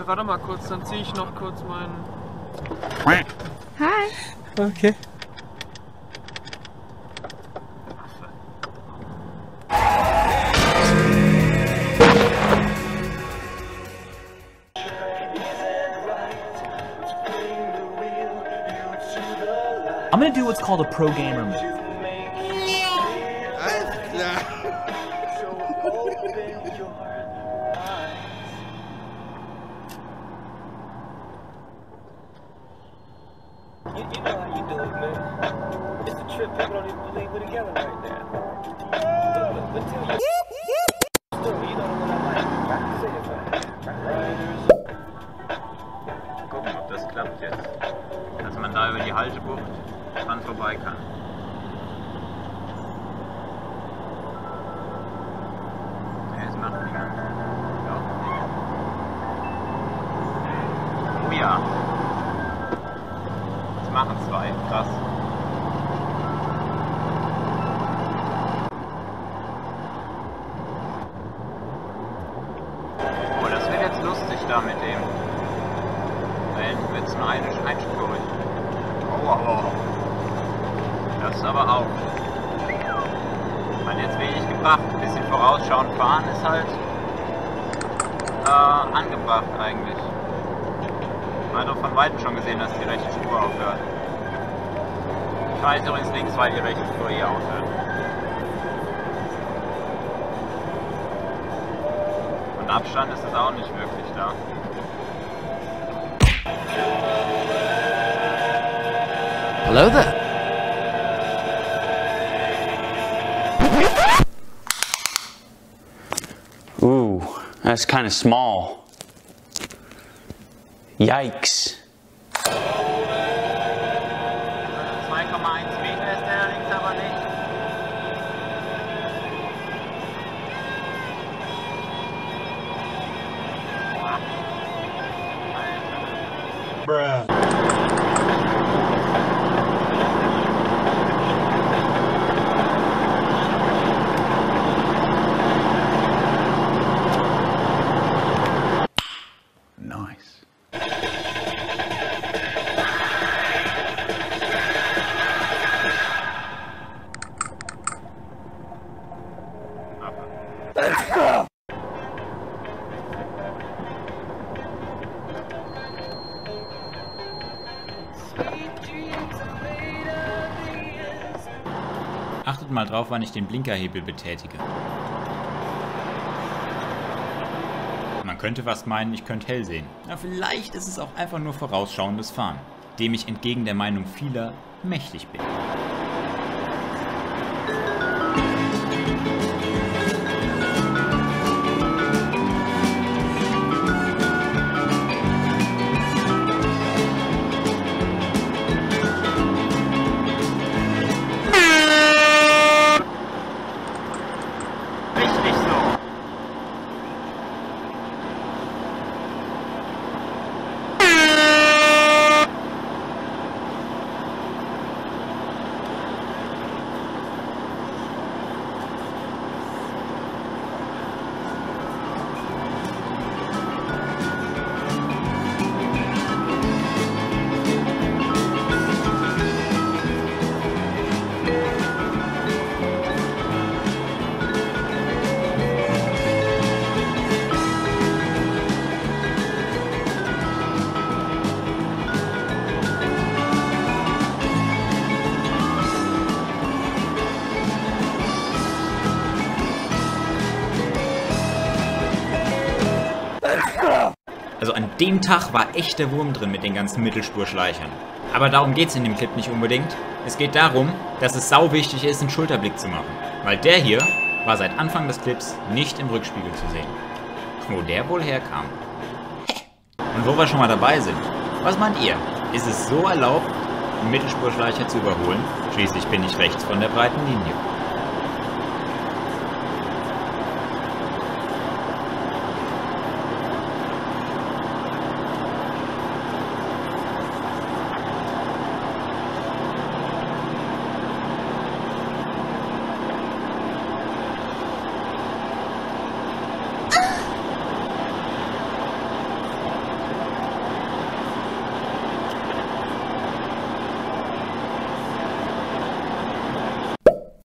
Warte mal kurz, dann ziehe ich noch kurz meinen... Hi. Okay. I'm gonna do what's called a pro gamer move. Alles klar. You know how you do it, man. It's a trip. People don't even believe we're together right now. But tell you story, you know what I like. Say it back. Gucken, ob das klappt jetzt. Dass man da über die Haltebucht dran vorbei kann. Ja, das macht niemand. Ja. Oh ja. Das machen zwei. Krass. Oh, das wird jetzt lustig da mit dem. Da hinten wird es nur einspurig. Oh. Das ist aber auch. Hat jetzt wenig gebracht. Ein bisschen vorausschauend fahren ist halt angebracht eigentlich. Man hat doch von Weitem schon gesehen, dass die rechte Spur aufhört. Ich fahre jetzt übrigens links, weil die rechte Spur hier aufhört. Und Abstand ist es auch nicht wirklich da. Hello there. Ooh, that's kind of small. Yikes. 2,1 Meter ist der links aber nicht. Bruh. Nice. Achtet mal drauf, wann ich den Blinkerhebel betätige. Man könnte fast meinen, ich könnte hell sehen. Aber vielleicht ist es auch einfach nur vorausschauendes Fahren, dem ich entgegen der Meinung vieler mächtig bin. Richtig so. Also an dem Tag war echt der Wurm drin mit den ganzen Mittelspurschleichern. Aber darum geht's in dem Clip nicht unbedingt. Es geht darum, dass es sau wichtig ist, einen Schulterblick zu machen. Weil der hier war seit Anfang des Clips nicht im Rückspiegel zu sehen. Wo der wohl herkam. Und wo wir schon mal dabei sind, was meint ihr? Ist es so erlaubt, einen Mittelspurschleicher zu überholen? Schließlich bin ich rechts von der breiten Linie.